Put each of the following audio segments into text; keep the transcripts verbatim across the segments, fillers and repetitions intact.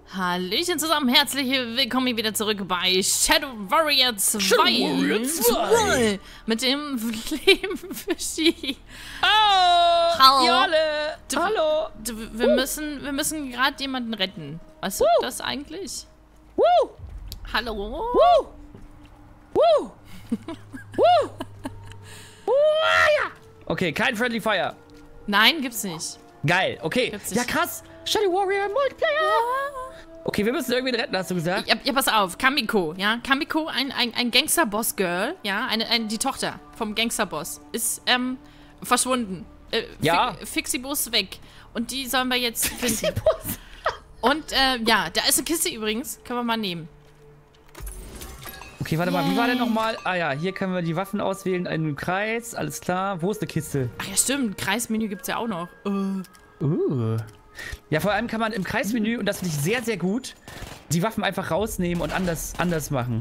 Hallöchen zusammen, herzlich willkommen hier wieder zurück bei Shadow Warrior zwei. Shadow Warrior zwei. Mit dem Leben-Fischi. Oh, Hallo. ihr alle. Du, Hallo. Du, wir, uh. müssen, wir müssen gerade jemanden retten. Weißt du uh. das eigentlich? Woo. Hallo. Woo. Woo. Woo. Okay, kein Friendly Fire. Nein, gibt's nicht. Geil, okay. Gibt's Ja, nicht. krass. Shadow Warrior Multiplayer. Ja. Okay, wir müssen irgendwie retten, hast du gesagt? Ja, ja, pass auf. Kamiko, ja. Kamiko, ein, ein, ein Gangster-Boss-Girl, ja. Eine, ein, die Tochter vom Gangster-Boss ist, ähm, verschwunden. Äh, ja. Fi Fixibus weg. Und die sollen wir jetzt finden. Und, äh, ja, da ist eine Kiste übrigens. Können wir mal nehmen. Okay, warte Yay. mal, wie war denn nochmal? Ah ja, hier können wir die Waffen auswählen, einen Kreis, alles klar. Wo ist eine Kiste? Ach ja, stimmt, Kreismenü gibt's ja auch noch. Uh. Uh. Ja, vor allem kann man im Kreismenü, und das finde ich sehr, sehr gut, die Waffen einfach rausnehmen und anders, anders machen.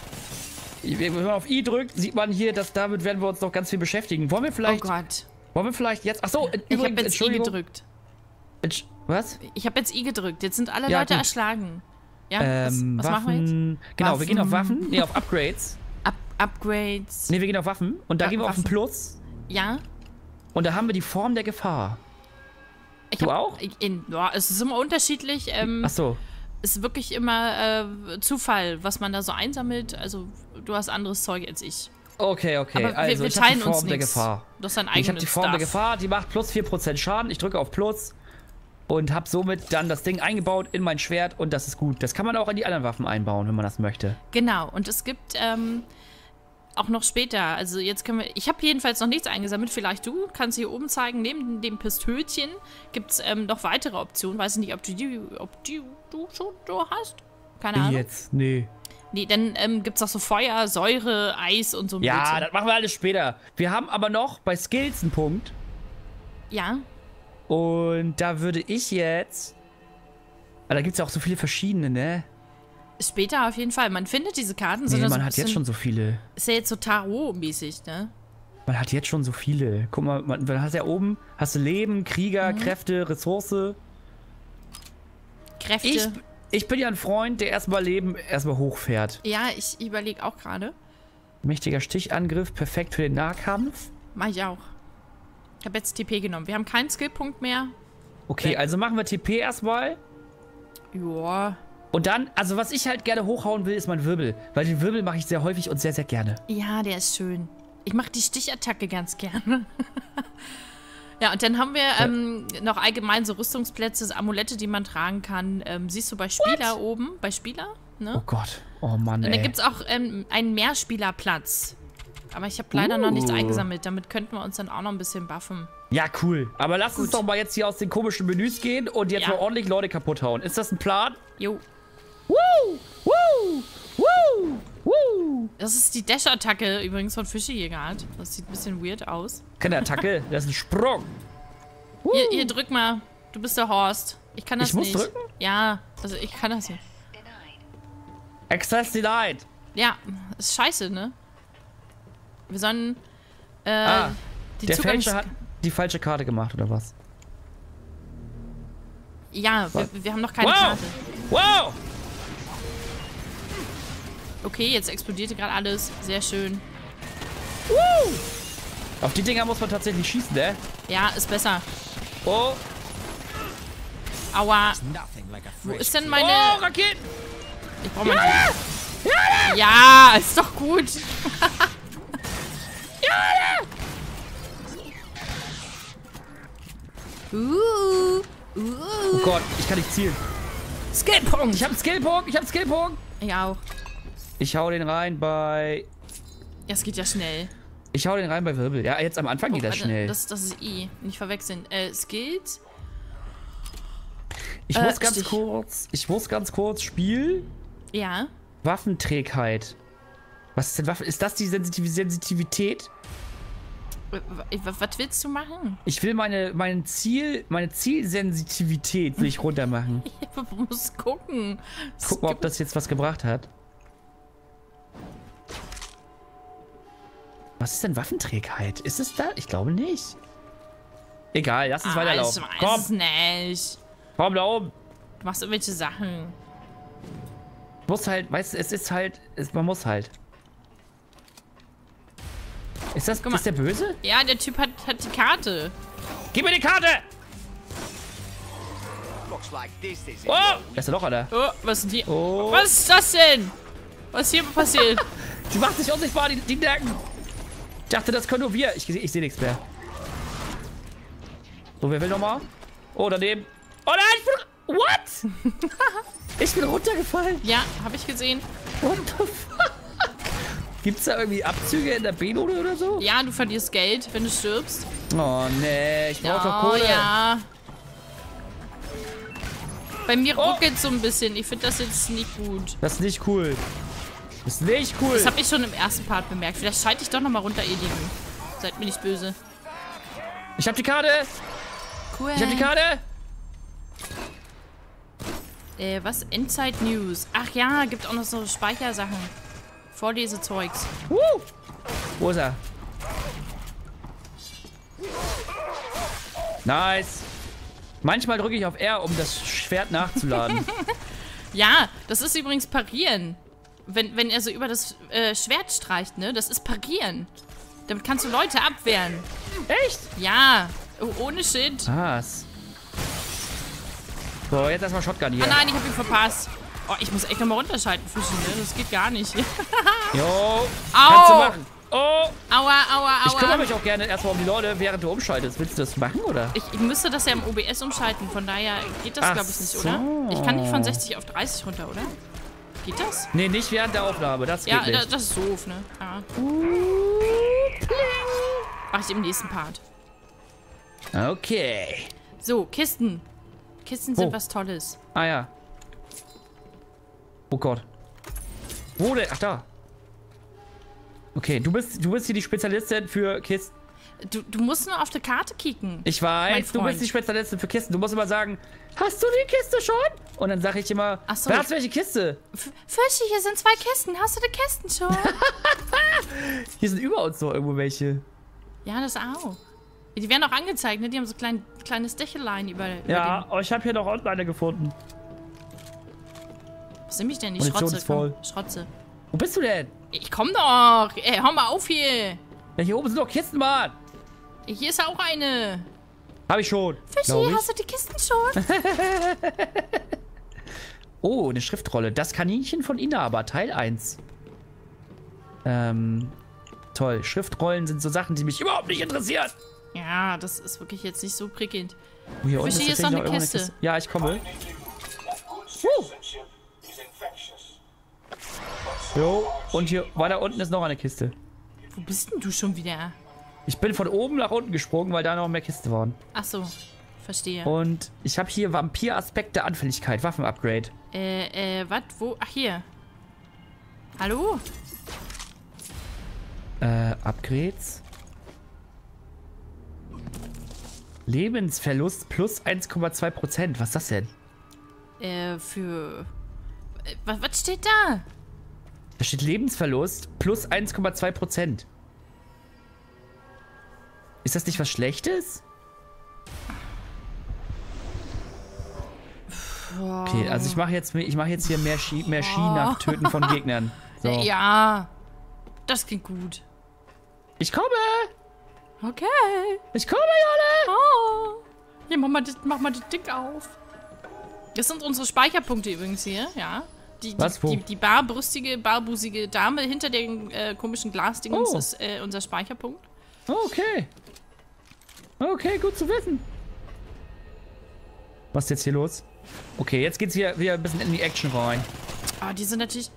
Wenn man auf I drückt, sieht man hier, dass damit werden wir uns noch ganz viel beschäftigen. Wollen wir vielleicht... Oh Gott. Wollen wir vielleicht jetzt... Achso, ich habe jetzt I gedrückt. Entsch was? Ich habe jetzt I gedrückt. Jetzt sind alle ja, Leute gut. erschlagen. Ja, ähm, was, was Waffen, machen wir jetzt? Genau, Waffen. wir gehen auf Waffen. Nee, auf Upgrades. Up Upgrades. Nee, wir gehen auf Waffen. Und da Wa gehen wir Waffen. auf den Plus. Ja. Und da haben wir die Form der Gefahr. Ich du hab, auch? In, ja, es ist immer unterschiedlich. Ähm, Ach so. Es ist wirklich immer äh, Zufall, was man da so einsammelt. Also, du hast anderes Zeug als ich. Okay, okay. Aber also, wir, wir ich habe teilen die Form uns der nichts. Gefahr. Du hast dein eigenes Ich habe die Form Stuff. der Gefahr, die macht plus vier Prozent Schaden. Ich drücke auf Plus und habe somit dann das Ding eingebaut in mein Schwert und das ist gut. Das kann man auch in die anderen Waffen einbauen, wenn man das möchte. Genau, und es gibt ähm, auch noch später, also jetzt können wir, ich habe jedenfalls noch nichts eingesammelt, vielleicht du, kannst hier oben zeigen, neben dem Pistölchen gibt es ähm, noch weitere Optionen. Weiß nicht, ob du die, ob die du schon so hast? Keine Ahnung. Jetzt? Nee. Nee, dann ähm, gibt es auch so Feuer, Säure, Eis und so ein Ja, Blödsinn. das machen wir alles später. Wir haben aber noch bei Skills einen Punkt. Ja. Und da würde ich jetzt... Aber da gibt es ja auch so viele verschiedene, ne? Später auf jeden Fall. Man findet diese Karten. Nee, sind man so ein hat bisschen, jetzt schon so viele. Ist ja jetzt so Tarot-mäßig, ne? Man hat jetzt schon so viele. Guck mal, man, man hast ja oben, hast du Leben, Krieger, mhm. Kräfte, Ressource. Kräfte. Ich, ich bin ja ein Freund, der erstmal Leben erstmal hochfährt. Ja, ich überlege auch gerade. Mächtiger Stichangriff, perfekt für den Nahkampf. Mach ich auch. Ich habe jetzt T P genommen. Wir haben keinen Skillpunkt mehr. Okay, Weg. Also machen wir T P erstmal. Joa. Und dann, also was ich halt gerne hochhauen will, ist mein Wirbel. Weil den Wirbel mache ich sehr häufig und sehr, sehr gerne. Ja, der ist schön. Ich mache die Stichattacke ganz gerne. Ja, und dann haben wir ähm, noch allgemein so Rüstungsplätze, Amulette, die man tragen kann. Ähm, siehst du bei Spieler What? oben? Bei Spieler? Ne? Oh Gott. Oh Mann, ey. Und dann gibt es auch ähm, einen Mehrspielerplatz. Aber ich habe leider uh. noch nichts eingesammelt. Damit könnten wir uns dann auch noch ein bisschen buffen. Ja, cool. Aber lass Gut. uns doch mal jetzt hier aus den komischen Menüs gehen und jetzt ja. mal ordentlich Leute kaputt hauen. Ist das ein Plan? Jo. Woo! Woo! Woo! Woo! Das ist die Dash-Attacke übrigens von Fischejäger. Das sieht ein bisschen weird aus. Keine Attacke, das ist ein Sprung. Hier, hier, drück mal. Du bist der Horst. Ich kann das ich muss nicht. drücken? Ja, also ich kann das nicht. Access denied. Ja, ist scheiße, ne? Wir sollen äh, ah, die der Zugangs... Fälscher hat die falsche Karte gemacht, oder was? Ja, wir, wir haben noch keine wow. Karte. Wow! Okay, jetzt explodierte gerade alles. Sehr schön. Woo! Auf die Dinger muss man tatsächlich schießen, ne? Ja, ist besser. Oh. Aua. Wo ist denn meine... Oh, Raketen! Ich brauch mal... Ja! Ja, ja, ist doch gut. Ja! Uh, uh. Oh Gott, ich kann nicht zielen. Skillpunkt. Ich hab einen Skillpunkt, ich hab einen Skillpunkt. Ich auch. Ich hau den rein bei... Ja, es geht ja schnell. Ich hau den rein bei Wirbel. Ja, jetzt am Anfang Oh, geht das warte, schnell. Das, das ist I. Nicht verwechseln. Äh, Skills. Ich äh, muss ganz Stich. kurz... Ich muss ganz kurz... Spiel... Ja. Waffenträgheit. Was ist denn Waffe? Ist das die Sensitiv Sensitivität? Was willst du machen? Ich will meine, mein Ziel, meine Zielsensitivität will ich runter machen. Ich muss gucken. Guck mal, ob das jetzt was gebracht hat. Was ist denn Waffenträgheit? Ist es da? Ich glaube nicht. Egal, lass uns ah, weiterlaufen. Ich weiß Komm, es nicht. komm da oben. Du machst irgendwelche Sachen. Muss halt, weißt du, es ist halt, es, man muss halt. Ist das, ist der böse? Ja, der Typ hat, hat die Karte. Gib mir die Karte! Oh! Da ist ja noch einer. Oh, was ist denn hier? Oh. Was ist das denn? Was hier passiert? Die macht sich unsichtbar, die, die Nacken. Ich dachte, das können nur wir. Ich, ich sehe nichts mehr. So, wer will nochmal? Oh, daneben. Oh nein, ich bin... What? Ich bin runtergefallen. Ja, habe ich gesehen. What the fuck? Gibt's da irgendwie Abzüge in der B-Note oder so? Ja, du verlierst Geld, wenn du stirbst. Oh, nee. Ich brauche doch Oh, Kohle. ja. Bei mir Oh. ruckelt so ein bisschen. Ich finde das jetzt nicht gut. Das ist nicht cool. Das ist nicht cool. Das habe ich schon im ersten Part bemerkt. Vielleicht schalte ich doch nochmal runter, ihr Lieben. Seid mir nicht böse. Ich hab die Karte. Cool. Ich hab die Karte. Äh, was? Endzeit News. Ach ja, gibt auch noch so Speichersachen. Vorlesezeugs. Uh. Wo ist er? Nice. Manchmal drücke ich auf R, um das Schwert nachzuladen. Ja, das ist übrigens Parieren. Wenn, wenn er so über das äh, Schwert streicht, ne? Das ist Parieren. Damit kannst du Leute abwehren. Echt? Ja. Oh, ohne Shit. Was? So, jetzt erstmal Shotgun hier. Ah nein, ich hab ihn verpasst. Oh, ich muss echt nochmal runterschalten, Fischi, ne? Das geht gar nicht. Jo. Kannst du Au! machen. Oh. Aua, aua, Ich kümmere aua. mich auch gerne erstmal um die Leute, während du umschaltest. Willst du das machen, oder? Ich, ich müsste das ja im O B S umschalten, von daher geht das, Ach glaube ich, nicht, so. oder? Ich kann nicht von sechzig auf dreißig runter, oder? Geht das? Nee, nicht während der Aufnahme. Das geht Ja, da, nicht. das ist doof, ne? Ja. Mach ich im nächsten Part. Okay. So, Kisten. Kisten sind Wo? was Tolles. Ah ja. Oh Gott. Wo denn? Ach da. Okay, du bist, du bist hier die Spezialistin für Kisten. Du, du musst nur auf die Karte kicken. Ich Mein weiß, du Freund. bist die Spezialistin für Kisten. Du musst immer sagen, hast du die Kiste schon? Und dann sage ich immer, Ach so. wer hat welche Kiste? F- Fischi, hier sind zwei Kisten. Hast du die Kisten schon? Hier sind über uns noch irgendwo welche. Ja, das auch. Die werden auch angezeigt, ne? Die haben so klein, kleines Dächelein über, über Ja, dem... oh, ich habe hier noch online gefunden. Was nimm ich denn? Die Munition Schrotze. ist voll. Komm, Schrotze. Wo bist du denn? Ich komm doch. Ey, hör mal auf hier. Ja, hier oben sind noch Kisten, Mann. Hier ist auch eine. Habe ich schon. Fischi, glaub ich. hast du die Kisten schon? Oh, eine Schriftrolle. Das Kaninchen von Inhaber, Teil eins. Ähm, toll. Schriftrollen sind so Sachen, die mich überhaupt nicht interessieren. Ja, das ist wirklich jetzt nicht so prickelnd. Oh, hier unten Fischi, hier ist noch tatsächlich eine irgendwo Kiste. Ja, ich komme. Jo, und hier weiter unten ist noch eine Kiste. Wo bist denn du schon wieder? Ich bin von oben nach unten gesprungen, weil da noch mehr Kisten waren. Ach so, verstehe. Und ich habe hier Vampir-Aspekte Anfälligkeit, Waffen-Upgrade. Äh, äh, was? Wo? Ach, hier. Hallo? Äh, Upgrades. Lebensverlust plus eins Komma zwei Prozent. Was ist das denn? Äh, für... Äh, was, was steht da? Da steht Lebensverlust plus eins Komma zwei Prozent. Ist das nicht was Schlechtes? Okay, also ich mache jetzt, ich mache jetzt hier mehr Ski, mehr Ski nach Töten von Gegnern. So. Äh, ja. Das klingt gut. Ich komme! Okay. Ich komme, Jolle! Oh. Hier, mach mal, das, mach mal das Ding auf. Das sind unsere Speicherpunkte übrigens hier, ja. Die, die, Was, wo? die, die barbrüstige, barbusige Dame hinter den äh, komischen Glasdingens Oh. ist äh, unser Speicherpunkt. Okay. Okay, gut zu wissen. Was ist jetzt hier los? Okay, jetzt geht's hier wieder ein bisschen in die Action rein. Ah, die sind natürlich...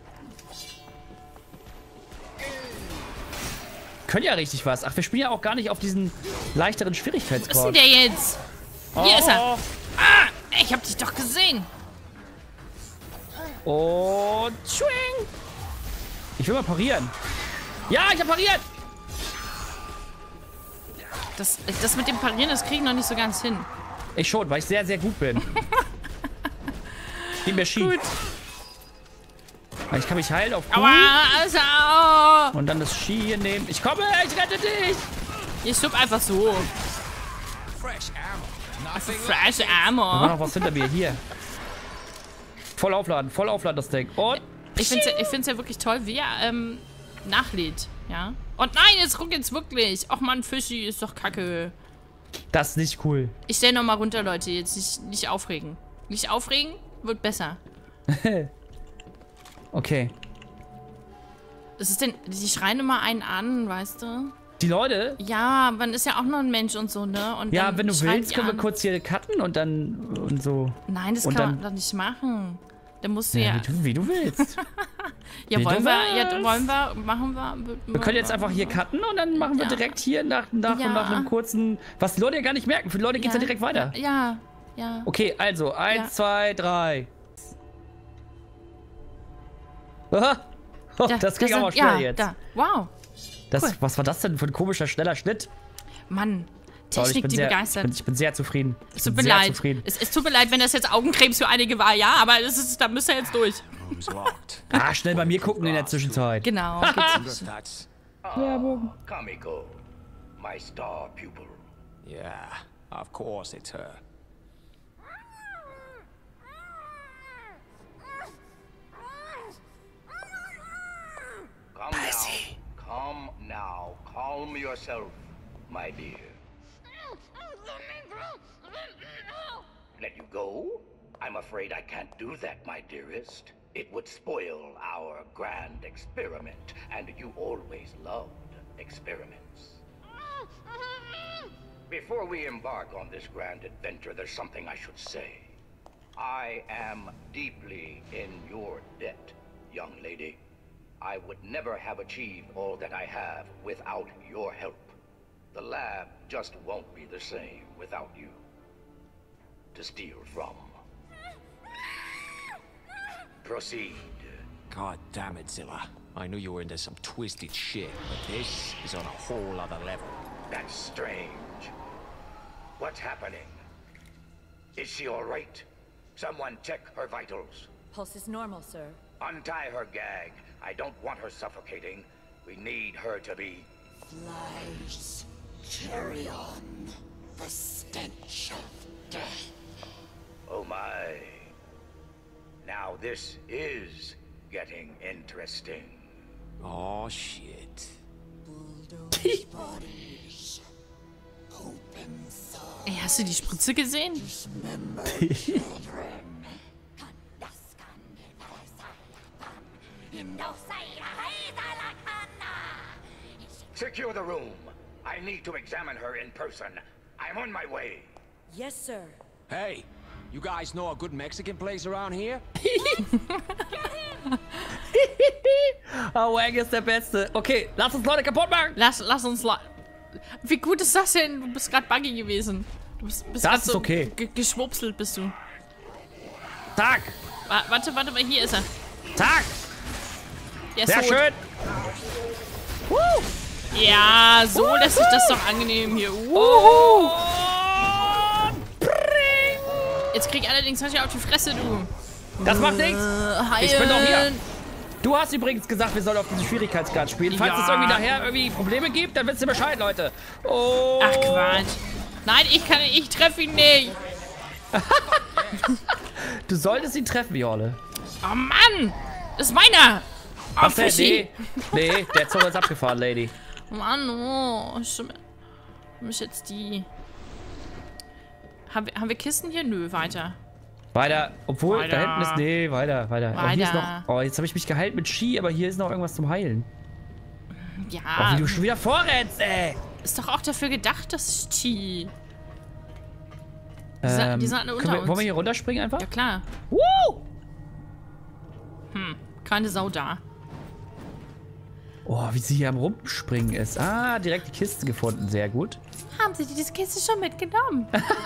Können ja richtig was. Ach, wir spielen ja auch gar nicht auf diesen leichteren Wo ist denn Schwierigkeitsgrad. der jetzt? Hier ist er. Ah, ich hab dich doch gesehen. Und schwing. Ich will mal parieren. Ja, ich hab pariert. Das, das mit dem Parieren, das kriege ich noch nicht so ganz hin. Ich schon, weil ich sehr, sehr gut bin. Gib mir Ski. Gut. Ich kann mich heilen auf Q. Aua, also, au. Und dann das Ski hier nehmen. Ich komme, ich rette dich. Ich schub einfach so. Fresh ammo. Also, fresh Da war Ammo. noch was hinter mir. Hier. Voll aufladen, voll aufladen das Ding. Und Ich finde es ja, ich find's ja wirklich toll, wie er ähm, nachlädt. Ja. Und nein, jetzt guck jetzt wirklich. Och man, Fischi ist doch kacke. das ist nicht cool. Ich stell noch mal runter, Leute. Jetzt nicht, nicht aufregen. Nicht aufregen, wird besser. Okay. Es ist denn, die schreien immer einen an, weißt du? Die Leute? Ja, man ist ja auch nur ein Mensch und so, ne? Und Ja, dann wenn du schreien willst, die können wir an. kurz hier cutten und dann und so. Nein, das und kann dann- man doch nicht machen. Da musst du Ja, ja... wie, du, wie du willst. Ja, wie wollen du wir... Ja, willst. wollen wir... Machen wir... Wir können jetzt einfach hier cutten und dann machen wir Ja. direkt hier nach, nach, Ja. nach einem kurzen... Was die Leute ja gar nicht merken. Für die Leute geht's ja, direkt weiter. Ja, ja. Okay, also, eins, Ja. zwei, drei. Aha. Oh, Da- das ging da aber sind- schnell ja, jetzt. Da. Wow. Das, cool. Was war das denn für ein komischer, schneller Schnitt? Mann. Toll, ich Technik, bin die sehr, Ich begeistert. bin, ich bin sehr zufrieden. Ich Es bin tut mir sehr leid. zufrieden. Es, es tut mir leid, wenn das jetzt Augenkrebs für einige war, ja, aber das ist, da müsst ihr jetzt durch. Room's locked. Ah, schnell bei mir gucken in der Zwischenzeit. Genau. Wonder geht's. if that's... Werbung. Kamiko, my star pupil. Yeah, of course it's her. Calm now. Calm now. Calm yourself, my dear. Let you go? I'm afraid I can't do that, my dearest. It would spoil our grand experiment, and you always loved experiments. Before we embark on this grand adventure, there's something I should say. I am deeply in your debt, young lady. I would never have achieved all that I have without your help. The lab just won't be the same without you to steal from. Proceed. God damn it, Zilla. I knew you were into some twisted shit, but this is on a whole other level. That's strange. What's happening? Is she all right? Someone check her vitals. Pulse is normal, sir. Untie her gag. I don't want her suffocating. We need her to be... Lies. Carry on. The stench of death. Oh my. Now this is getting interesting. Oh shit. Bulldoze bodies. Open souls. Ey, hast du die Spritze gesehen? Secure the room. I need to examine her in person. I'm on my way. Yes, sir. Hey, you guys know a good Mexican place around here? Oh, Wang ist der Beste. Okay, lass uns Leute kaputt machen. Lass, lass uns... La Wie gut ist das denn? Du bist gerade buggy gewesen. Du bist, bist Das grad ist so okay. ge- geschwupselt bist du. Tag. Wa warte, warte mal, hier ist er. Tag. Der ist Sehr tot. schön. Woo. Ja, so lässt sich das doch angenehm hier. Oh. Jetzt krieg ich allerdings manchmal auf die Fresse, du. Das macht nichts. Äh, Ich bin doch hier. heilen. Du hast übrigens gesagt, wir sollen auf diesem Schwierigkeitsgrad spielen. Falls Ja. es irgendwie nachher irgendwie Probleme gibt, dann wisst ihr Bescheid, Leute. Oh. Ach, Quatsch. Nein, ich kann, ich treffe ihn nicht. Du solltest ihn treffen, Jorle. Oh Mann, das ist meiner. Oh, Was denn? Fischi. Nee, nee, der Zug ist abgefahren, Lady. Mann, oh, stimmt. Mich jetzt die... Haben wir, haben wir Kisten hier? Nö, weiter. Weiter. Obwohl, Weiter. da hinten ist... Nee, weiter, weiter. Oh, hier ist Weiter. noch... Oh, jetzt habe ich mich geheilt mit Ski, aber hier ist noch irgendwas zum Heilen. Oh, Ja, wie du schon wieder vorrennst, ey. ist doch auch dafür gedacht, das Ski. Die, sa- Ähm, die sind alle unter können wir, uns. wollen wir hier runterspringen einfach? Ja, klar. Woo! Keine Sau da. Oh, wie sie hier am Rumspringen ist. Ah, direkt die Kiste gefunden. Sehr gut. Haben Sie diese Kiste schon mitgenommen?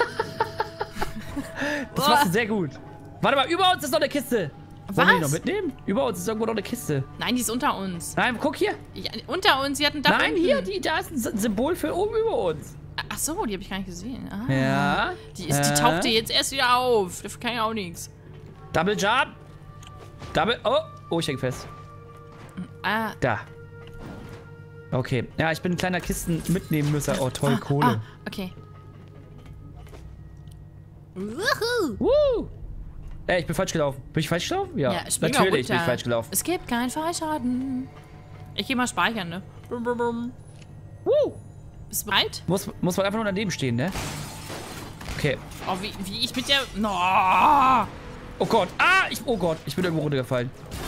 Das machst du sehr gut. Warte mal, über uns ist noch eine Kiste. Wollen wir die noch Was? mitnehmen? Über uns ist irgendwo noch eine Kiste. Nein, die ist unter uns. Nein, guck hier. Ja, unter uns, sie hatten da Nein, unten. hier, die, da ist ein S- Symbol für oben über uns. Ach so, die habe ich gar nicht gesehen. Ah. Ja. Die, ist, die Äh. tauchte jetzt erst wieder auf. Dafür kann ich auch nichts. Double Jump. Double... Oh, oh, ich häng fest. Ah, Da. Okay. Ja, ich bin ein kleiner Kisten mitnehmen müssen. Oh, toll, Kohle. ah, okay. Wuhu. Woo! Ey, ich bin falsch gelaufen. Bin ich falsch gelaufen? Ja, Ja, spring auch natürlich bin ich runter. falsch gelaufen. Es gibt keinen Fallschaden. Ich geh mal speichern, ne? Bum, bum, bum. Woo! Bist du bereit? Muss, muss man einfach nur daneben stehen, ne? Okay. Oh, wie, wie ich mit der... No. Oh Gott. Ah, ich, oh Gott. Ich bin irgendwo runtergefallen.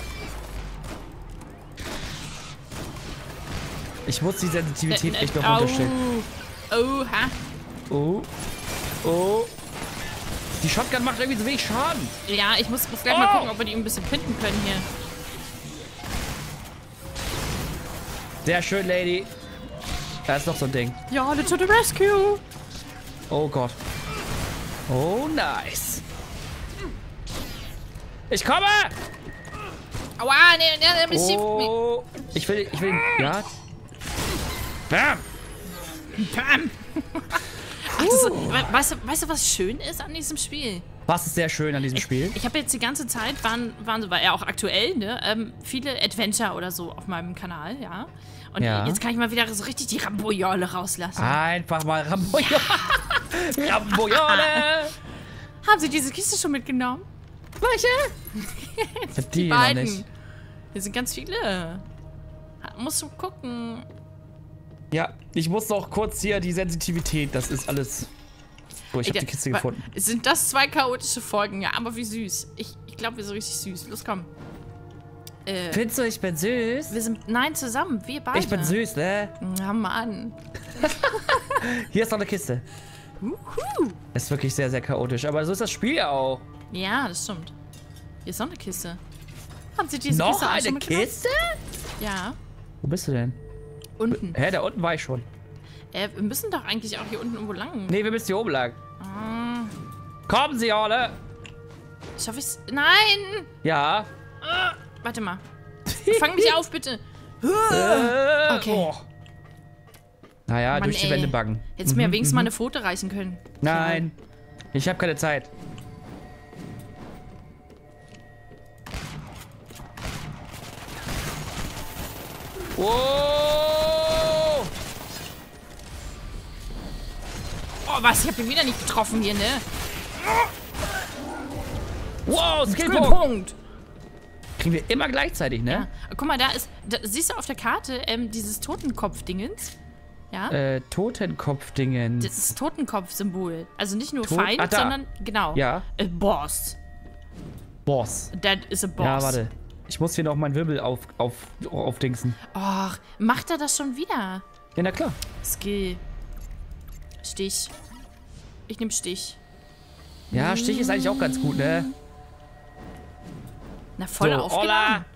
Ich muss die Sensitivität echt noch runterstellen. Oh, ha. Oh. Oh. Die Shotgun macht irgendwie so wenig Schaden. Ja, ich muss, muss gleich Oh. mal gucken, ob wir die ein bisschen pinnen können hier. Sehr schön, Lady. Da ist noch so ein Ding. Ja, let's to the rescue. Oh Gott. Oh, nice. Ich komme! Aua, ne, ne, ne, sie... Oh. Ich will, ich will, ja. Bam. Bam. Ach, das, we- weißt, du, weißt du, was schön ist an diesem Spiel? Was ist sehr schön an diesem Spiel? Ich habe jetzt die ganze Zeit, waren, waren war ja auch aktuell, ne, ähm, viele Adventure oder so auf meinem Kanal, ja. Und Ja. jetzt kann ich mal wieder so richtig die Ramboyole rauslassen. Einfach mal Ramboyole. Ramboyole. Haben Sie diese Kiste schon mitgenommen? Welche? Ich hab die Die noch beiden. nicht. Hier sind ganz viele. Ha- Musst du gucken. Ja, ich muss noch kurz hier die Sensitivität, das ist alles. Oh, ich hab die Kiste Wa- gefunden. Sind das zwei chaotische Folgen? Ja, aber wie süß. Ich, ich glaube, wir sind richtig süß. Los, komm. Äh, Findest du, ich bin süß? wir sind, nein, zusammen. Wir beide. Ich bin süß, ne? Ja, Mann. Hier ist noch eine Kiste. Uhu. Ist wirklich sehr, sehr chaotisch. Aber so ist das Spiel ja auch. Ja, das stimmt. Hier ist noch eine Kiste. Haben Sie diese Noch Kiste auch eine schon mitgenommen? Kiste? Ja, Wo bist du denn? unten. Hä, da unten war ich schon. Äh, wir müssen doch eigentlich auch hier unten irgendwo lang. Nee, wir müssen hier oben lang. Ah, Kommen Sie alle! schaff ich's? Nein! Ja. Warte mal. Fang mich auf, bitte. Äh, Okay. oh. Naja, Mann, durch die ey. Wände baggen. Hättest mir wenigstens mal eine Foto reichen können. Nein. Ich habe keine Zeit. Wow! Oh, was? Ich hab ihn wieder nicht getroffen hier, ne? Wow, Skillpunkt! Skillpunkt. Kriegen wir immer gleichzeitig, Ja. ne? Guck mal, da ist... Da, siehst du auf der Karte ähm, dieses Totenkopf-Dingens? Ja? Äh, Totenkopf-Dingens. Das ist Totenkopf-Symbol. Also nicht nur Tot- Feind, Ah, da. sondern... Genau. Ja. A boss. Boss. That is a boss. Ja, warte. Ich muss hier noch meinen Wirbel auf, auf, aufdingsen. Och, macht er das schon wieder? Ja, na klar. Skill. Stich. Ich nehm Stich. Ja, Stich ist eigentlich auch ganz gut, ne? Na, voll So, aufgeladen. Olla.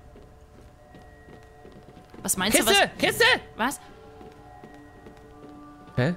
Was meinst Kiste! du, Kiste! was? Was? Hä?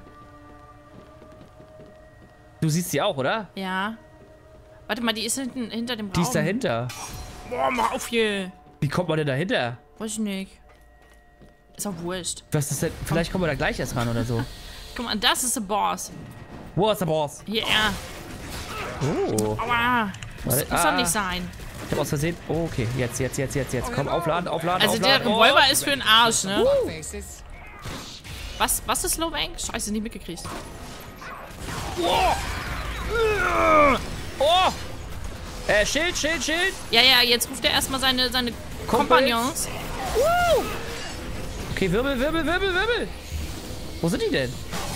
Du siehst sie auch, oder? Ja. Warte mal, die ist hinten hinter dem Raum. Die ist dahinter. Boah, mach auf hier. Wie kommt man denn dahinter? Weiß ich nicht. Ist auch wurscht. Was ist denn? Vielleicht kommen wir da gleich erst ran oder so. Guck mal, das ist der Boss. Wo ist der Boss? Yeah. Oh. Aua. Muss, Warte, muss doch ah. nicht sein. Ich hab aus Versehen. Oh, okay. Jetzt, jetzt, jetzt, jetzt, jetzt. Komm, aufladen, aufladen, Also der aufladen. Revolver ist für den Arsch, ne? Faces. Was, was ist Low Bank? Scheiße, nicht mitgekriegt. Oh! Oh! Äh, Schild, Schild, Schild. Ja, ja, jetzt ruft er erstmal seine, seine Kumpels. Kompagnons. Okay, Wirbel, Wirbel, Wirbel, Wirbel. Wo sind die denn?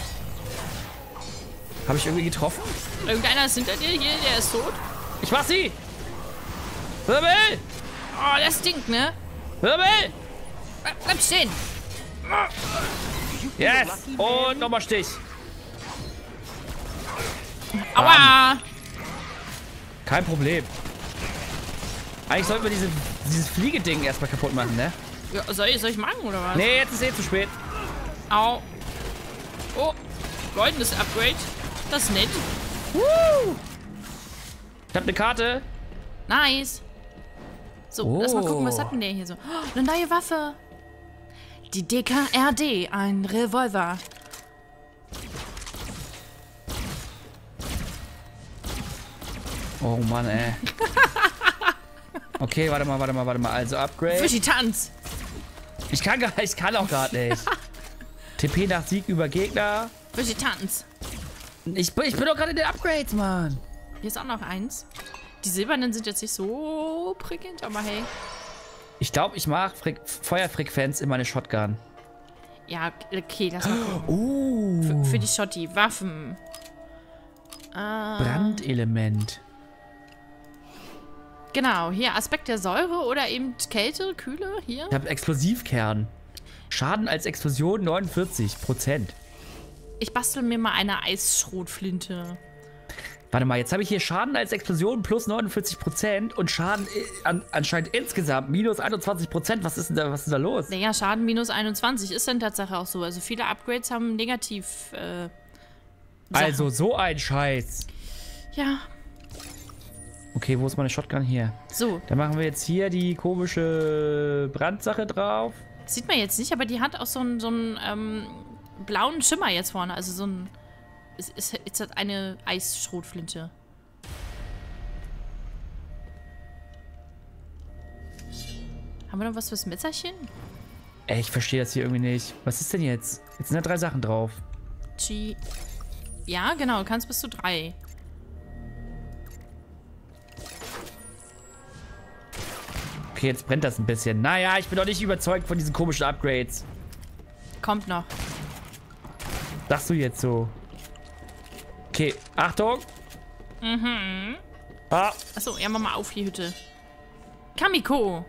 Habe ich irgendwie getroffen? Irgendeiner ist hinter dir hier, der ist tot. Ich mach sie! Wirbel! Oh, der stinkt, ne? Wirbel! Bleib bleib stehen. Yes! Und nochmal Stich. Aua! Kein Problem. Eigentlich sollten wir diese, dieses Fliegeding erstmal kaputt machen, ne? Ja, soll, ich, soll ich machen, oder was? Nee, jetzt ist eh zu spät. Au. Oh, goldenes Upgrade. Das ist nett. Woo! Ich hab eine Karte. Nice. So, Oh. lass mal gucken, was hat denn der hier so? Oh, eine neue Waffe. Die D K R D, ein Revolver. Oh Mann, ey. Okay, warte mal, warte mal, warte mal. Also Upgrade. Für die Tanz. Ich kann gar ich kann auch gerade nicht. T P nach Sieg über Gegner. Für die Tanz. Ich, bin- ich bin doch gerade in den Upgrades, Mann. Hier ist auch noch eins. Die silbernen sind jetzt nicht so prickelnd, aber hey. Ich glaube, ich mag Fre Feuerfrequenz in meine Shotgun. Ja, okay, lass mal gucken. Uh. Für, für die Schotti. Waffen. Ah, Brandelement. genau, hier Aspekt der Säure oder eben Kälte, Kühle, hier. Ich habe Explosivkern. Schaden als Explosion neunundvierzig Prozent. Ich bastel mir mal eine Eisschrotflinte. Warte mal, jetzt habe ich hier Schaden als Explosion plus neunundvierzig Prozent und Schaden an, anscheinend insgesamt minus einundzwanzig Prozent. Was ist denn da, was ist da los? Naja, Schaden minus einundzwanzig ist dann Tatsache auch so. Also viele Upgrades haben negativ. Äh, also so ein Scheiß. Ja. Okay, wo ist meine Shotgun hier? So. Dann machen wir jetzt hier die komische Brandsache drauf. Sieht man jetzt nicht, aber die hat auch so einen, so einen ähm, blauen Schimmer jetzt vorne. Also so ein. Es ist, ist halt eine Eisschrotflinte. Haben wir noch was fürs Messerchen? Ey, ich verstehe das hier irgendwie nicht. Was ist denn jetzt? Jetzt sind da drei Sachen drauf. G. Ja, genau, du kannst bis zu drei. Okay, jetzt brennt das ein bisschen. Naja, ich bin doch nicht überzeugt von diesen komischen Upgrades. Kommt noch. Sagst du jetzt so? Okay, Achtung. Mhm. Ah. Achso, ja, mach mal auf die Hütte. Kamiko.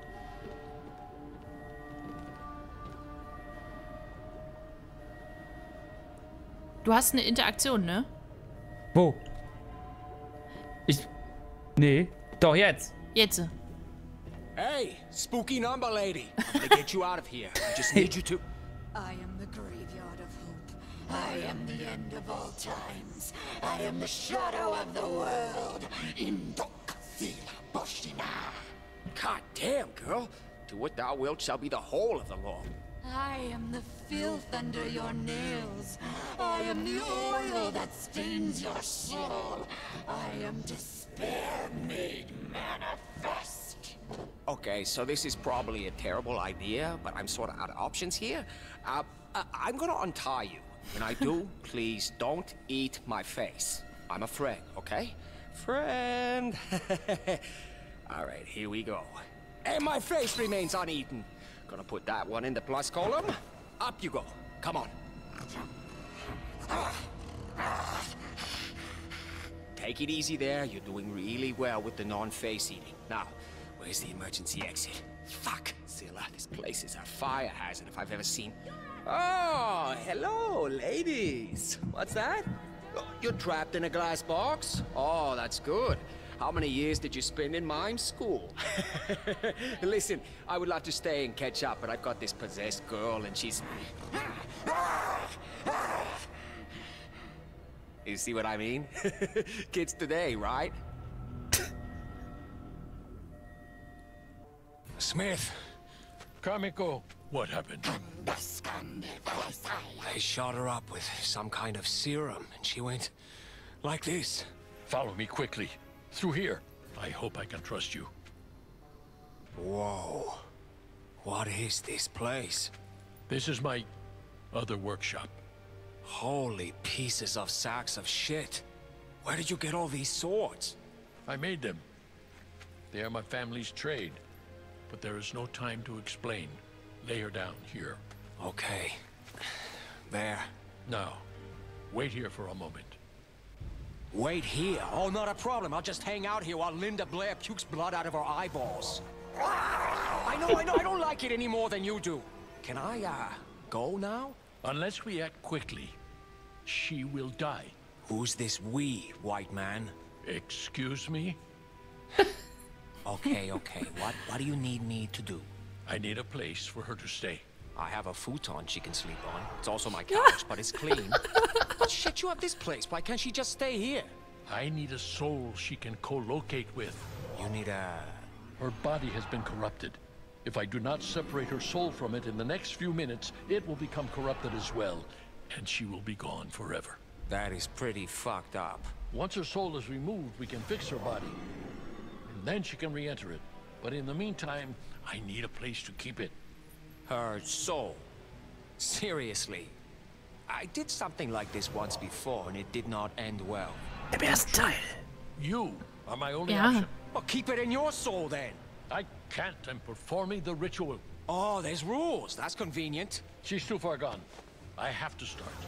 Du hast eine Interaktion, ne? Wo? Ich... Nee. Doch, jetzt. Jetzt. Hey, spooky number lady. I'm gonna get you out of here. I just need you to... I am the graveyard of hope. I am the end of all times. I am the shadow of the world. Indok Boshina. God damn, girl. Do what thou wilt shall be the whole of the law. I am the filth under your nails. I am the oil that stains your soul. I am despair made manifest. Okay, so this is probably a terrible idea, but I'm sort of out of options here. Uh, uh, I'm gonna untie you. When I do, please don't eat my face. I'm a friend, okay? Friend. All right, here we go. And my face remains uneaten. Gonna put that one in the plus column. Up you go. Come on. Take it easy there. You're doing really well with the non-face eating. Now, where's the emergency exit? Fuck, Zilla. This place is a fire hazard if I've ever seen. Oh, hello, ladies. What's that? Oh, you're trapped in a glass box? Oh, that's good. How many years did you spend in mime school? Listen, I would love to stay and catch up, but I've got this possessed girl and she's... You see what I mean? Kids today, right? Smith. Kamiko, what happened? They shot her up with some kind of serum, and she went like this. Follow me quickly. Through here. I hope I can trust you. Whoa. What is this place? This is my other workshop. Holy pieces of sacks of shit. Where did you get all these swords? I made them. They are my family's trade. But there is no time to explain. Lay her down here. Okay. There. Now, wait here for a moment. Wait here? Oh, not a problem. I'll just hang out here while Linda Blair pukes blood out of her eyeballs. I know, I know, I don't like it any more than you do. Can I, uh, go now? Unless we act quickly, she will die. Who's this we, white man? Excuse me? Okay, okay. What, what do you need me to do? I need a place for her to stay. I have a futon she can sleep on. It's also my couch, but it's clean. But shit, you have this place. Why can't she just stay here? I need a soul she can co-locate with. You need a... Her body has been corrupted. If I do not separate her soul from it in the next few minutes, it will become corrupted as well, and she will be gone forever. That is pretty fucked up. Once her soul is removed, we can fix her body. And then she can re-enter it. But in the meantime, I need a place to keep it. Her soul? Seriously? I did something like this once before, and it did not end well. Im ersten Teil. You are my only Ja. option. Well, keep it in your soul, then. I can't. I'm performing the ritual. Oh, there's rules. That's convenient. She's too far gone. I have to start.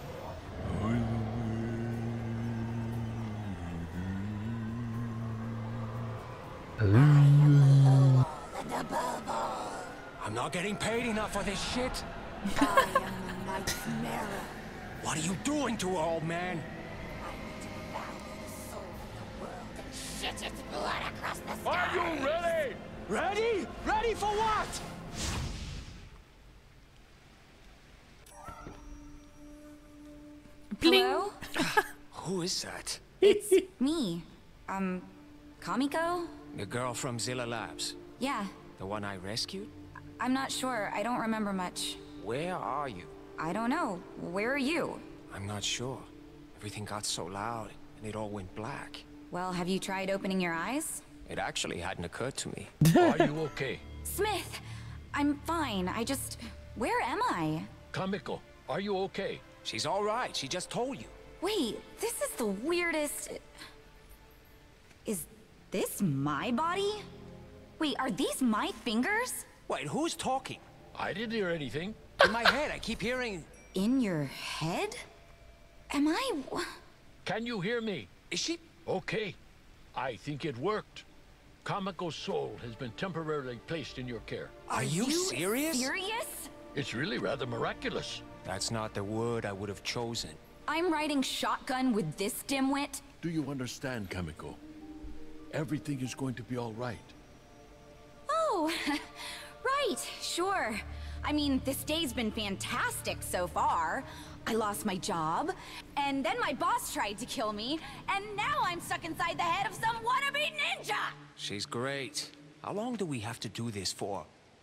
I'm not getting paid enough for this shit. I am the Night's Mirror. What are you doing to her, old man? I need to devour the soul of the world and shit its blood across the sky. Are you ready? Ready? Ready for what? Bling. Hello? Who is that? It's me. Um, Kamiko? The girl from Zilla Labs. Yeah. The one I rescued? I'm not sure. I don't remember much. Where are you? I don't know. Where are you? I'm not sure. Everything got so loud, and it all went black. Well, have you tried opening your eyes? It actually hadn't occurred to me. Are you okay? Smith! I'm fine. I just... Where am I? Kamiko, are you okay? She's all right. She just told you. Wait, this is the weirdest... Is this my body? Wait, are these my fingers? Wait, who's talking? I didn't hear anything. In my head, I keep hearing... In your head? Am I... Can you hear me? Is she... Okay. I think it worked. Kamiko's soul has been temporarily placed in your care. Are you serious? Serious? It's really rather miraculous. That's not the word I would have chosen. I'm riding shotgun with this dimwit? Do you understand, Kamiko? Everything is going to be all right. Oh, right, sure. I mean, this day's been fantastic so far. I lost my job, and then my boss tried to kill me, and now I'm stuck inside the head of some wannabe ninja! She's great. How long do we have to do this for?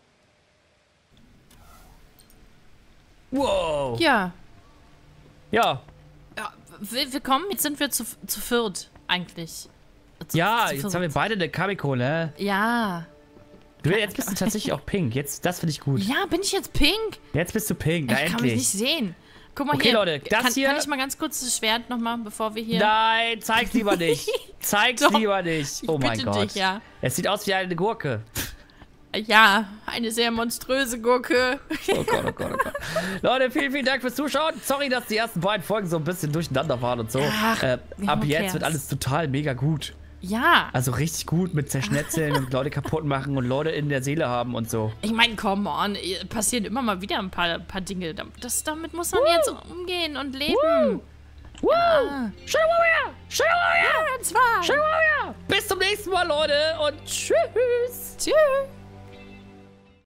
Wow. Ja. Ja. Ja, wir, wir kommen, jetzt sind wir zu, zu viert, eigentlich. Zu, Ja, zu jetzt viert. haben wir beide eine Kamiko, ne? Ja. Du, jetzt bist du tatsächlich auch pink. Jetzt, das finde ich gut. Ja, bin ich jetzt pink? Jetzt bist du pink, na Ich kann mich endlich. nicht sehen. Guck mal Okay, hier. Leute, das kann, hier- Kann ich mal ganz kurz das Schwert nochmal, bevor wir hier... Nein, zeig's lieber nicht. Zeig's Doch. lieber nicht. Oh Ich mein bitte Gott. dich, ja. Es sieht aus wie eine Gurke. Ja, eine sehr monströse Gurke. Oh Gott, oh Gott, oh Gott. Leute, vielen, vielen Dank fürs Zuschauen. Sorry, dass die ersten beiden Folgen so ein bisschen durcheinander waren und so. Ach, äh, wir ab haben jetzt erklärt's. wird alles total mega gut. Ja. Also richtig gut mit Zerschnetzeln und Leute kaputt machen und Leute in der Seele haben und so. Ich meine, come on, passieren immer mal wieder ein paar, paar Dinge. Das, damit muss man jetzt umgehen und leben. Woo! Ja. Shadow Warrior! Shadow Warrior! Ja, und zwar. Shadow Warrior! Bis zum nächsten Mal, Leute, und tschüss! Tschüss.